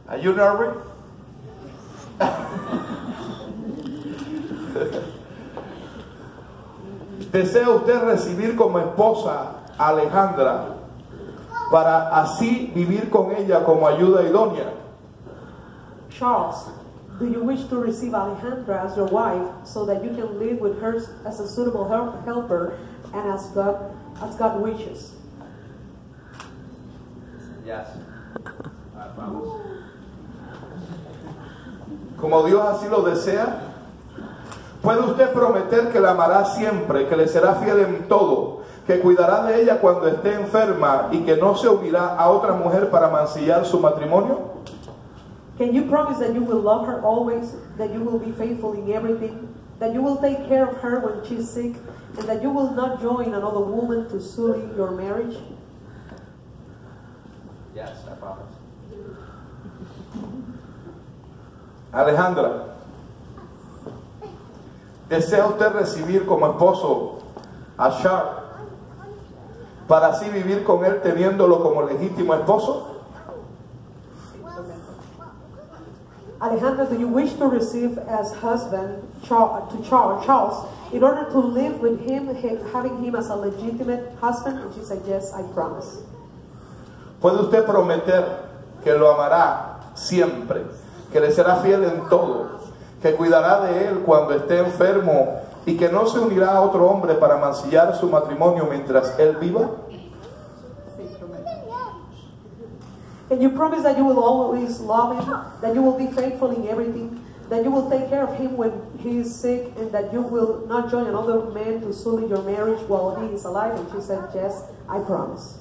Are you nervous? ¿Desea usted recibir como esposa a Alejandra para así vivir con ella como ayuda idónea? Charles, do you wish to receive Alejandra as your wife so that you can live with her as a suitable helper and as God wishes? Yes. I promise. Como Dios así lo desea, ¿puede usted prometer que la amará siempre, que le será fiel en todo, que cuidará de ella cuando esté enferma y que no se unirá a otra mujer para mancillar su matrimonio? Can you promise that you will love her always, that you will be faithful in everything, that you will take care of her when she's sick, and that you will not join another woman to sully your marriage? Yes, I promise. Alejandra, ¿desea usted recibir como esposo a Charles para así vivir con él teniéndolo como legítimo esposo? Alejandra, do you wish to receive as husband Charles in order to live with him, having him as a legitimate husband? And she said, yes, I promise. ¿Puede usted prometer que lo amará siempre, que le será fiel en todo, que cuidará de él cuando esté enfermo y que no se unirá a otro hombre para mancillar su matrimonio mientras él viva? Can you promise that you will always love him, that you will be faithful in everything, that you will take care of him when he is sick, and that you will not join another man to sully your marriage while he is alive? And she said, yes, I promise.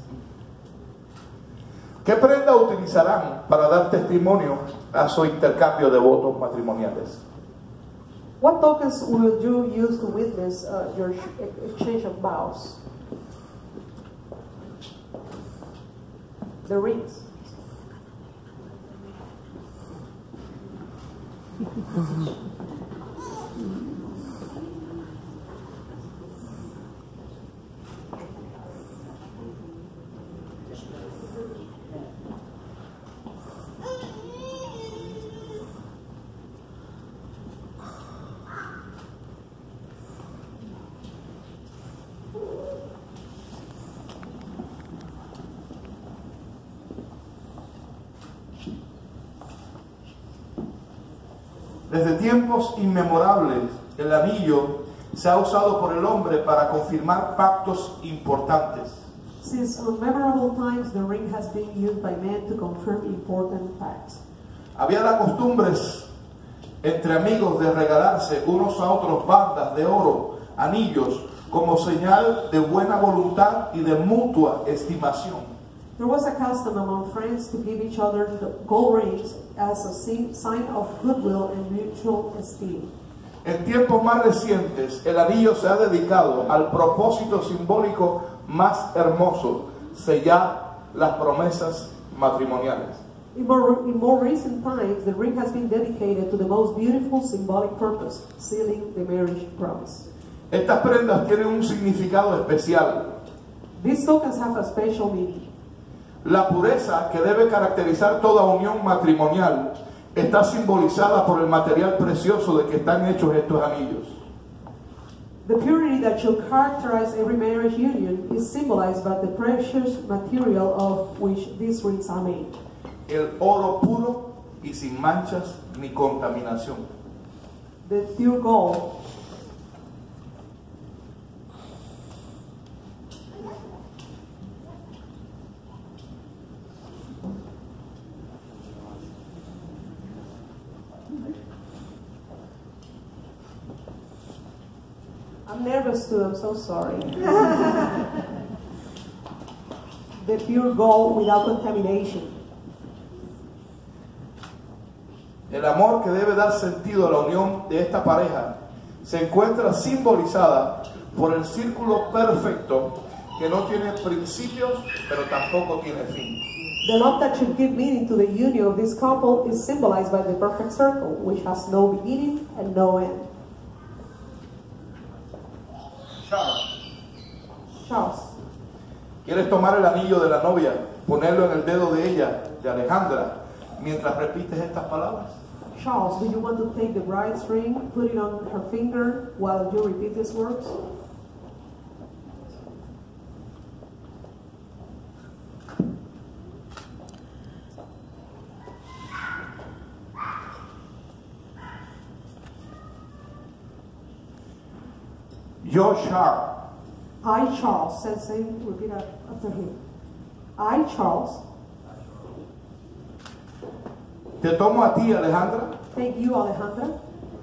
¿Qué prenda utilizarán para dar testimonio a su intercambio de votos matrimoniales? What tokens will you use to witness your exchange of vows? The rings. Desde tiempos inmemorables, el anillo se ha usado por el hombre para confirmar pactos importantes. Since unmemorable times, the ring has been used by men to confirm important facts. Había las costumbres entre amigos de regalarse unos a otros bandas de oro, anillos, como señal de buena voluntad y de mutua estimación. There was a custom among friends to give each other the gold rings as a sign of goodwill and mutual esteem. En tiempos más recientes, el anillo se ha dedicado al propósito simbólico más hermoso, sellar las promesas matrimoniales. In more recent times, the ring has been dedicated to the most beautiful symbolic purpose, sealing the marriage promise. Estas prendas tienen un significado especial. These tokens have a special meaning. La pureza que debe caracterizar toda unión matrimonial está simbolizada por el material precioso de que están hechos estos anillos. The purity that should characterize every marriage union is symbolized by the precious material of which these rings are made. El oro puro y sin manchas ni contaminación. The pure gold. I'm nervous too, I'm so sorry. The pure gold without contamination. El amor que debe dar sentido a la unión de esta pareja se encuentra simbolizada por el círculo perfecto que no tiene principios pero tampoco tiene fin. The love that should give meaning to the union of this couple is symbolized by the perfect circle, which has no beginning and no end. Charles. ¿Quieres tomar el anillo de la novia, ponerlo en el dedo de ella, de Alejandra, mientras repites estas palabras? Charles, do you want to take the bride's ring, put it on her finger while you repeat these words? Yo, Charles, I, Charles, repeat after him. I, Charles, te tomo a ti, Alejandra, take you, Alejandra,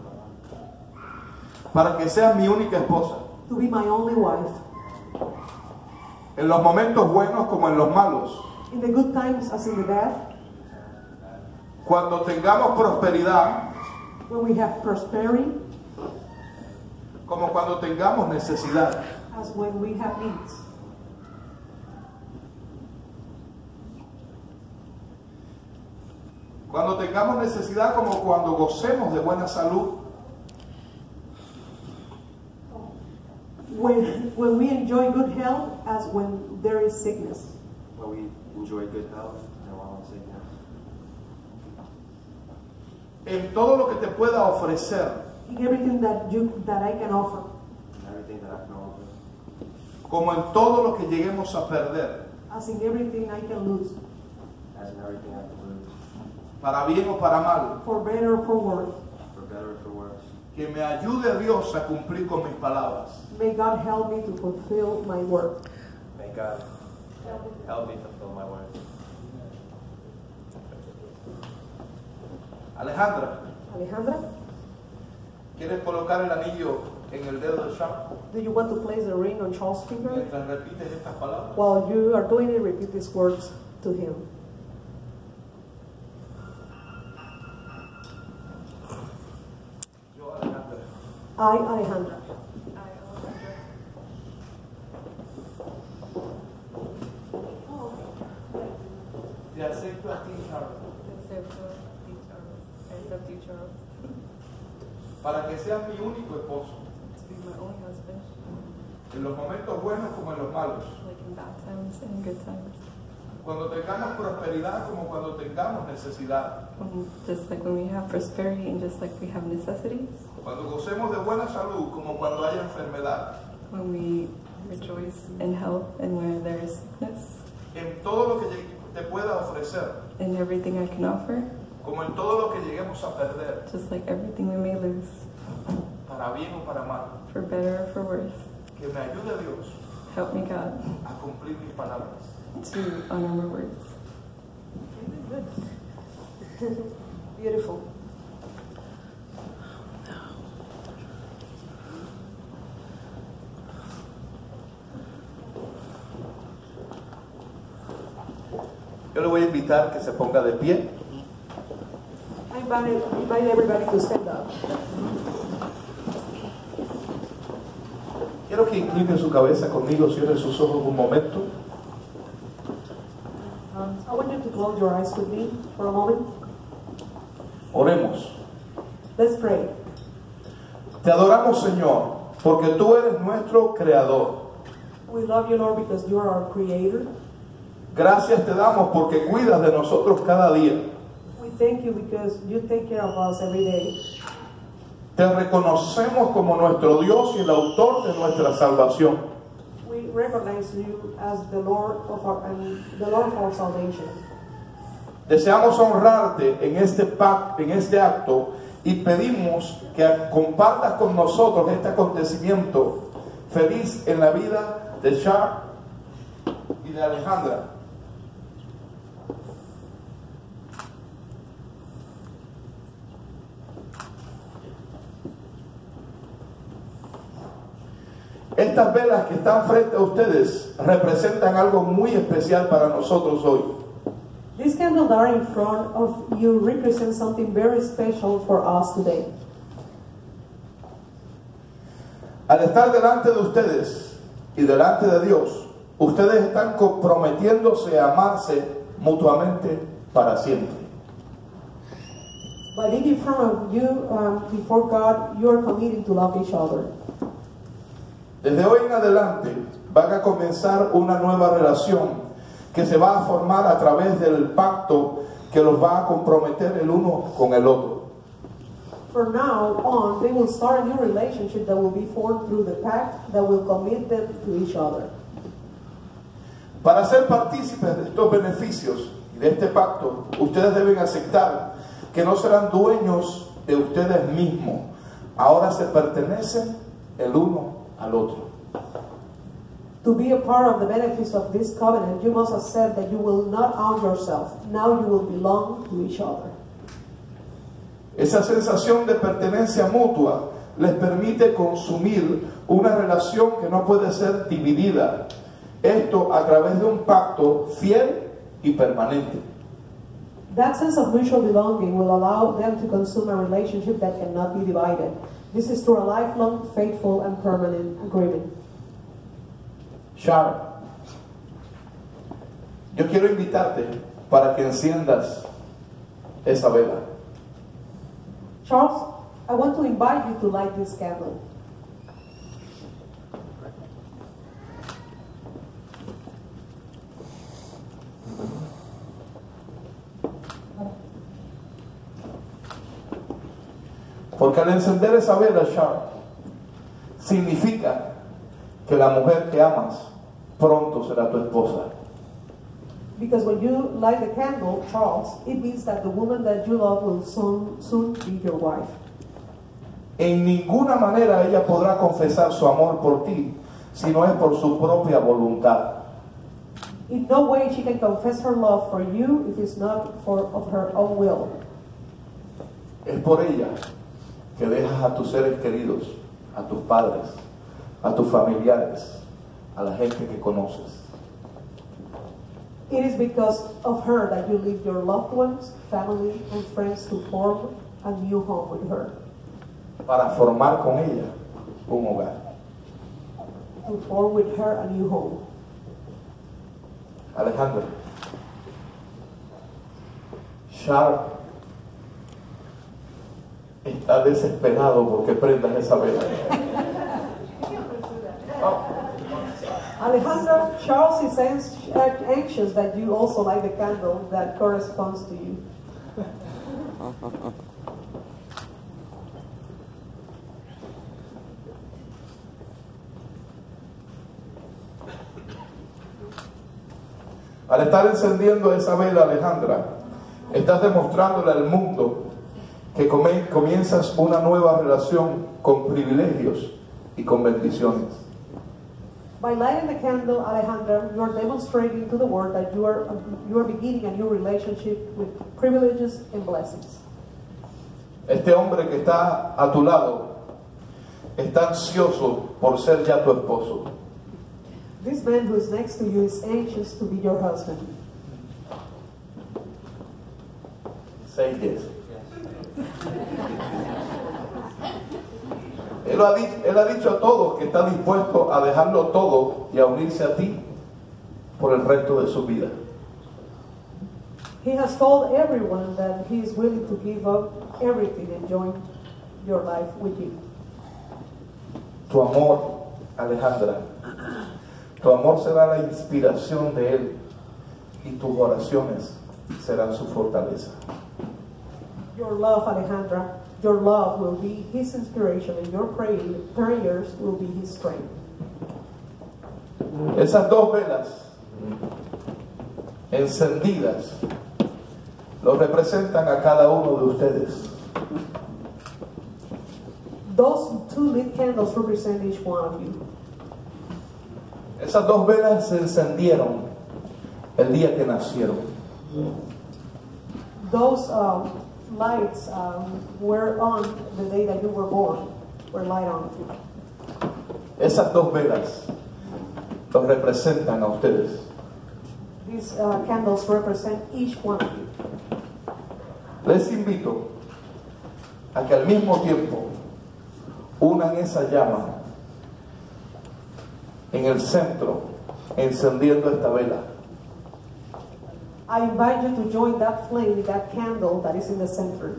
para que seas mi única esposa, to be my only wife, en los momentos buenos como en los malos, in the good times as in the bad, cuando tengamos prosperidad when we have prosperity, como cuando tengamos necesidad. as when we have needs. Cuando tengamos necesidad como cuando gocemos de buena salud. When we enjoy good health as when there is sickness. When we enjoy good health and while in sickness. En todo lo que te pueda ofrecer, In everything that I can offer. And everything that I can offer. como en todo lo que lleguemos a perder, As in everything I can lose. As in everything I can lose. para bien o para mal, For better or for worse. For better or for worse. que me ayude Dios a cumplir con mis palabras. May God help me to fulfill my work. May God help me fulfill my words. Alejandra, Alejandra, ¿quieres colocar el anillo en el dedo de Charles do you want to place the ring on Charles' finger? mientras repites estas palabras? While you are doing it, repeat these words to him. Yo, Alejandra, I, Alejandra, te acepto a ti, Charles, para que seas mi único esposo, en los momentos buenos como en los malos, cuando tengamos prosperidad como cuando tengamos necesidad, Just like when we have prosperity and just like we have necessities, cuando gocemos de buena salud como cuando haya enfermedad, when we rejoice in health and where there is sickness, en todo lo que te pueda ofrecer, in everything I can offer, como en todo lo que lleguemos a perder, just like everything we may lose, para bien o para mal, for better or for worse. que me ayude Dios Help me, God, a cumplir mis palabras. to honor my words. good. Beautiful. Yo le voy a invitar que se ponga de pie. I invite everybody to stand up. Quiero que incline su cabeza conmigo, cierre sus ojos un momento. I want you to close your eyes with me for a moment. Oremos. Let's pray. Te adoramos, Señor, porque tú eres nuestro creador. We love you, Lord, because you are our creator. Gracias te damos porque cuidas de nosotros cada día. We thank you because you take care of us every day. Te reconocemos como nuestro Dios y el autor de nuestra salvación. We recognize you as the Lord of our salvation. Deseamos honrarte en este acto y pedimos que compartas con nosotros este acontecimiento feliz en la vida de Charles y de Alejandra. Estas velas que están frente a ustedes representan algo muy especial para nosotros hoy. These candles that are in front of you represent something very special for us today. Al estar delante de ustedes y delante de Dios, ustedes están comprometiéndose a amarse mutuamente para siempre. But in front of you, before God, you are committed to love each other. Desde hoy en adelante van a comenzar una nueva relación que se va a formar a través del pacto que los va a comprometer el uno con el otro. From now on, they will start a new relationship that will be formed through the pact that will commit them to each other. Para ser partícipes de estos beneficios y de este pacto, ustedes deben aceptar que no serán dueños de ustedes mismos. Ahora se pertenecen el uno al otro. To be a part of the benefits of this covenant, you must accept that you will not own yourself. Now you will belong to each other. Esa sensación de pertenencia mutua les permite consumir una relación que no puede ser dividida. Esto a través de un pacto fiel y permanente. That sense of mutual belonging will allow them to consume a relationship that cannot be divided. This is through a lifelong, faithful, and permanent agreement. Sharon, yo quiero invitarte para que enciendas esa vela. Charles, I want to invite you to light this candle. Porque al encender esa vela, Sharon, significa que la mujer que amas pronto será tu esposa. Because when you light the candle, Charles, it means that the woman that you love will soon be your wife. En ninguna manera ella podrá confesar su amor por ti si no es por su propia voluntad. In no way she can confess her love for you if it's not of her own will. Es por ella que dejas a tus seres queridos, a tus padres, a tus familiares, a la gente que conoces. It is because of her that you leave your loved ones, family, and friends to form a new home with her. Para formar con ella un hogar. To form with her a new home. Alejandro, Sharon está desesperado porque prendas esa vela. Alejandra, Charles is anxious that you also light the candle that corresponds to you. Al estar encendiendo esa vela, Alejandra, estás demostrándole al mundo que comienzas una nueva relación con privilegios y con bendiciones. By lighting the candle, Alejandra, you are demonstrating to the world that you are beginning a new relationship with privileges and blessings. Este hombre que está a tu lado está ansioso por ser ya tu esposo. This man who is next to you is anxious to be your husband. Say yes. Él ha dicho a todos que está dispuesto a dejarlo todo y a unirse a ti por el resto de su vida. He has told everyone that he is willing to give up everything and join your life with you. Tu amor, Alejandra, tu amor será la inspiración de él y tus oraciones serán su fortaleza. Your love, Alejandra, your love will be his inspiration and your prayers will be his strength. Esas dos velas encendidas los representan a cada uno de ustedes. Those two lit candles represent each one of you. Esas dos velas se encendieron el día que nacieron. Those lights were on the day that you were born, were light on. Esas dos velas los representan a ustedes. These candles represent each one of you. Les invito a que al mismo tiempo unan esa llama en el centro, encendiendo esta vela. I invite you to join that flame, that candle that is in the center.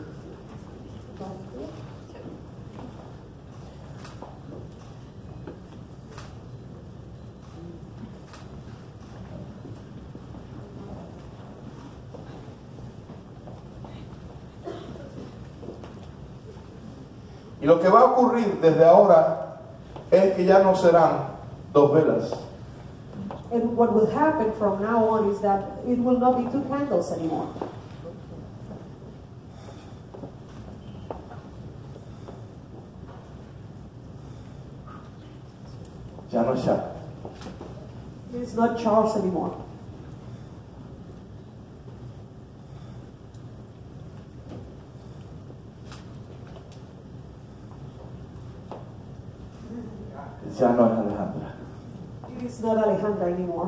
Y lo que va a ocurrir desde ahora es que ya no serán dos velas. And what will happen from now on is that it will not be two candles anymore. Ya no es Charles. It's not Charles anymore. Ya no es Alejandra. It is not Alejandra anymore.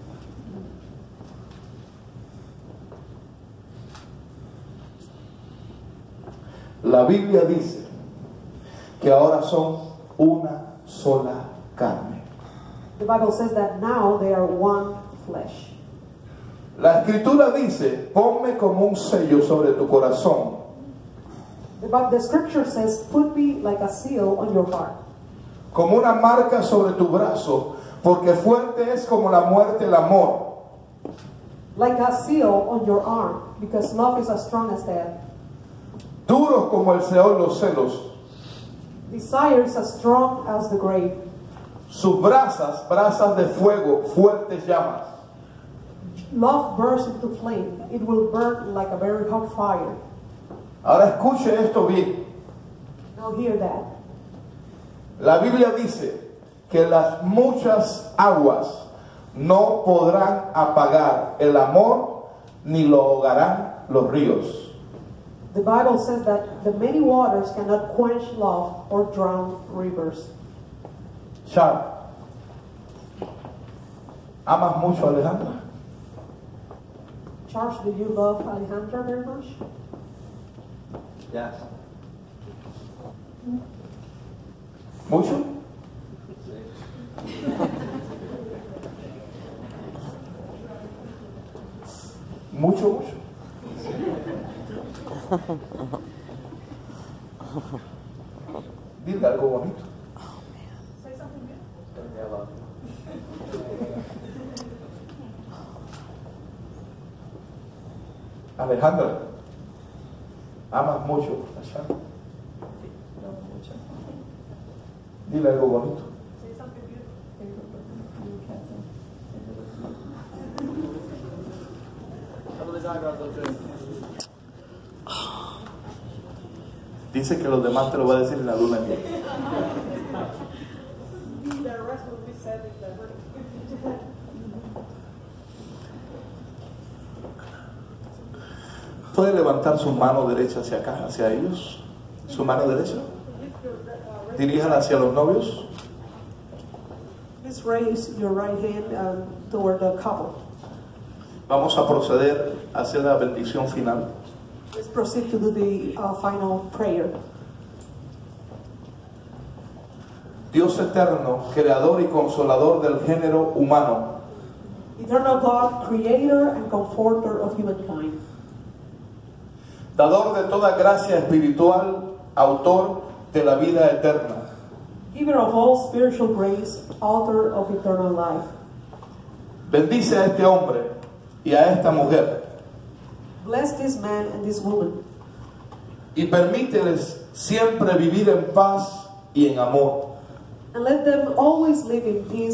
La Biblia dice que ahora son una sola carne. The Bible says that now they are one flesh. La Escritura dice, ponme como un sello sobre tu corazón. The scripture says, put me like a seal on your heart. Como una marca sobre tu brazo, porque fuerte es como la muerte el amor. Like a seal on your arm, because love is as strong as death. Duros como el Seol los celos. Desire is as strong as the grave. Sus brasas, brasas de fuego, fuertes llamas. Love bursts into flame. It will burn like a very hot fire. Ahora escuche esto bien. Now hear that. La Biblia dice que las muchas aguas no podrán apagar el amor ni lo ahogarán los ríos. The Bible says that the many waters cannot quench love or drown rivers. Charles, ¿amas mucho a Alejandra? Charles, do you love Alejandra very much? Yes. ¿Mucho? Mucho, mucho. Dile algo bonito. I love you. Alejandra, amas mucho a Charles. Dile algo bonito. Some of his eyebrows look good. Dice que los demás te lo va a decir en la luna de miel. ¿Puede levantar su mano derecha hacia acá, hacia ellos? ¿Su mano derecha? Diríjala hacia los novios. Please raise your right hand toward the couple. Vamos a proceder hacia la bendición final. Let's proceed to do the final prayer. Dios eterno, creador y consolador del género humano, Eternal God, creator and comforter of humankind, dador de toda gracia espiritual, autor de la vida eterna. giver of all spiritual grace, author of eternal life. Bendice a este hombre y a esta mujer Bless this man and this woman, y permíteles siempre vivir en paz y en amor. and let them always live in peace